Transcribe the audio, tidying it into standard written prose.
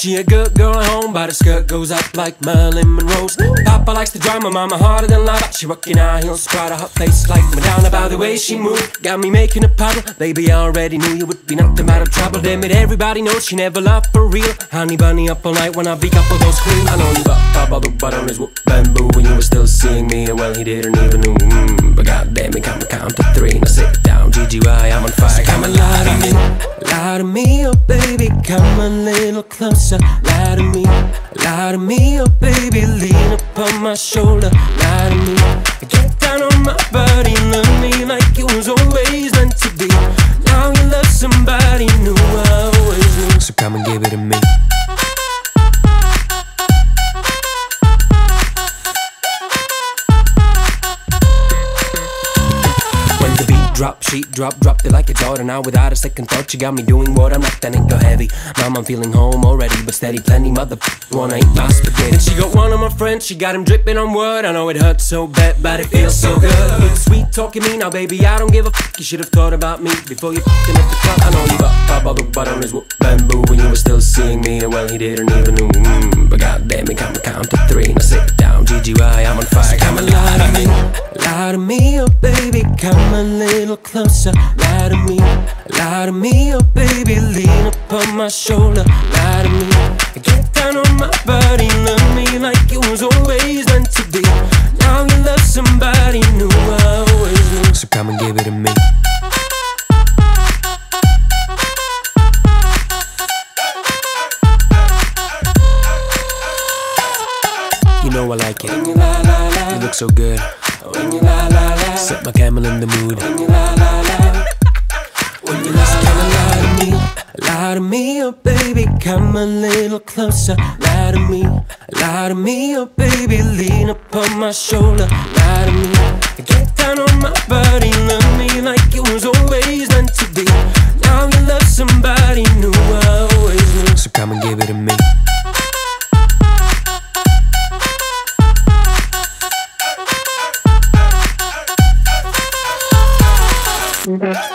She a good girl at home, but her skirt goes up like Marilyn Monroe's. Papa likes the drama, mama harder than lava. She rockin' high heels, proud of her face like Madonna. By the way she moved, got me making a puddle. Baby, I already knew you would be nothing but a trouble. Damn it, everybody knows she never loved for real. Honey bunny up all night when I beat up all those queens. I know you got top of the bottom is whoop bamboo when you were still seeing me, and well he didn't even know. But goddamn it, come count to three. Now sit down, GGY, I'm on fire. So come and lie to me, oh baby, come a little closer. Lie to me, oh baby, lean upon my shoulder. Lie to me, get down on my body, love me like it was always meant to be. Now you love somebody new, I always knew. So come and give it to me. Drop, sheet, drop it like it's order. Now without a second thought, you got me doing what I'm not, then it go heavy. Mom, I'm feeling home already, but steady, plenty mother wanna eat my spaghetti. And she got one of my friends, she got him dripping on wood. I know it hurts so bad, but it feels so good. Sweet talking me, now baby, I don't give a f. You should've thought about me before you f***ing at the club. I know you got top all the bottom is whoop bamboo when you were still seeing me, and well he didn't even know. But goddamn it, come count to three. Now sit down, GGY, I'm on fire. So come and lie to me, oh baby, come a little closer. Lie to me, oh baby, lean upon my shoulder. Lie to me, get down on my body, love me like it was always meant to be. Now you love somebody new, I always knew. So come and give it to me. You know I like it. When you lie, lie, lie. You look so good. When you lie, lie, lie. Set my camel in the mood. When you lie, lie, lie. When you lie to me, oh baby, come a little closer. Lie to me, oh baby, lean upon my shoulder. Lie to me, get down on my body, love me like it was always meant to be. Now you love somebody new, I always knew. So come and give it to me. Mm-hmm.